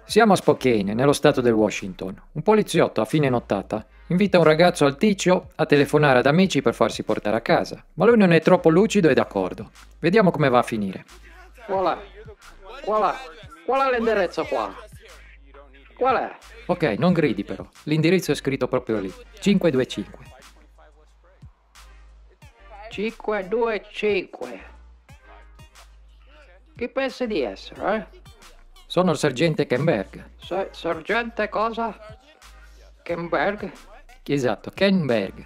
Siamo a Spokane, nello stato del Washington. Un poliziotto a fine nottata invita un ragazzo alticcio a telefonare ad amici per farsi portare a casa, ma lui non è troppo lucido e d'accordo. Vediamo come va a finire. Qual è l'indirizzo qua? Qual è? Ok, non gridi però. L'indirizzo è scritto proprio lì. 525. 525. Chi pensi di essere, eh? Sono il sergente Kenberg. Sergente cosa? Kenberg? Esatto, Kenberg.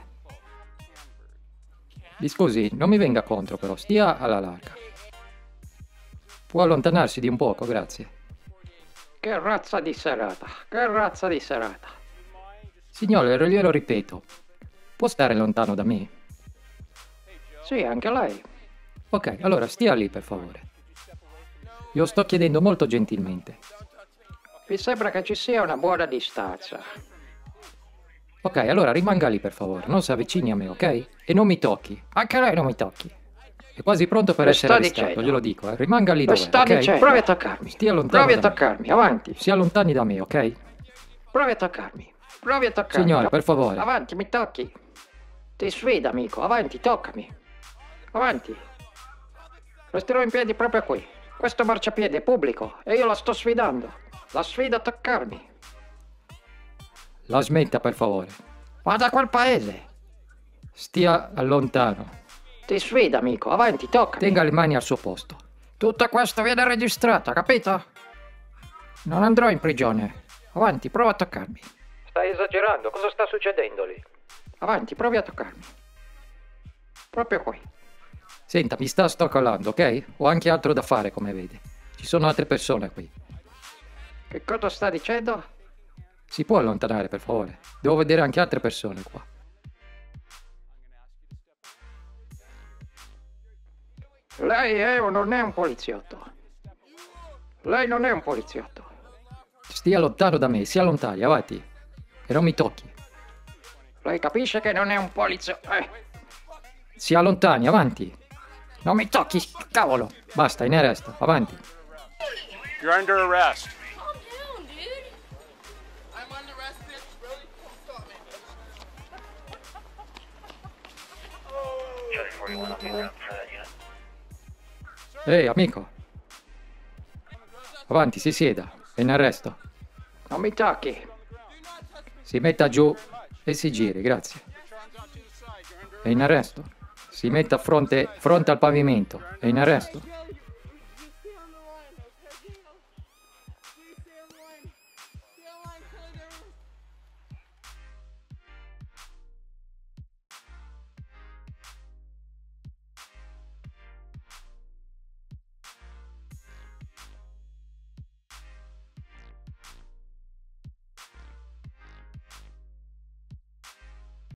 Mi scusi, non mi venga contro però, stia alla larga. Può allontanarsi di un poco, grazie. Che razza di serata, che razza di serata. Signore, glielo ripeto, può stare lontano da me? Sì, anche lei. Ok, allora stia lì per favore. Glielo sto chiedendo molto gentilmente. Mi sembra che ci sia una buona distanza. Ok, allora rimanga lì per favore, non si avvicini a me, ok? E non mi tocchi, anche lei non mi tocchi. È quasi pronto per Lo essere sto arrestato, dicendo. rimanga lì dove, Lo sto ok? dicendo. Provi a toccarmi. Stia lontano Provi a da me. toccarmi, avanti. Si allontani da me, ok? Provi a toccarmi. Provi a toccarmi. Signore, per favore. Avanti, mi tocchi. Ti sfido, amico. Avanti, toccami. Avanti. Resterò in piedi proprio qui. Questo marciapiede è pubblico e io la sto sfidando. La sfido a toccarmi. La smetta per favore. Vada a quel paese. Stia lontano. Ti sfido, amico. Avanti, toccami. Tenga le mani al suo posto. Tutto questo viene registrato, capito? Non andrò in prigione. Avanti, prova a toccarmi. Stai esagerando, cosa sta succedendo lì? Avanti, provi a toccarmi. Proprio qui. Senta, mi sta stoccolando, ok? Ho anche altro da fare, come vede. Ci sono altre persone qui. Che cosa sta dicendo? Si può allontanare, per favore? Devo vedere anche altre persone qua. Lei è o non è un poliziotto? Lei non è un poliziotto. Stia lontano da me, si allontani, avanti. E non mi tocchi. Lei capisce che non è un poliziotto? Si allontani, avanti. Non mi tocchi, cavolo! Basta, in arresto, avanti. You're under arrest. Calm down, dude. I'm under arrest, bitch. Really? Stop me. Ehi, amico. Avanti, si sieda. È in arresto. Non mi tocchi. Si metta giù e si giri, grazie. È in arresto. Si metta fronte al pavimento. È in arresto.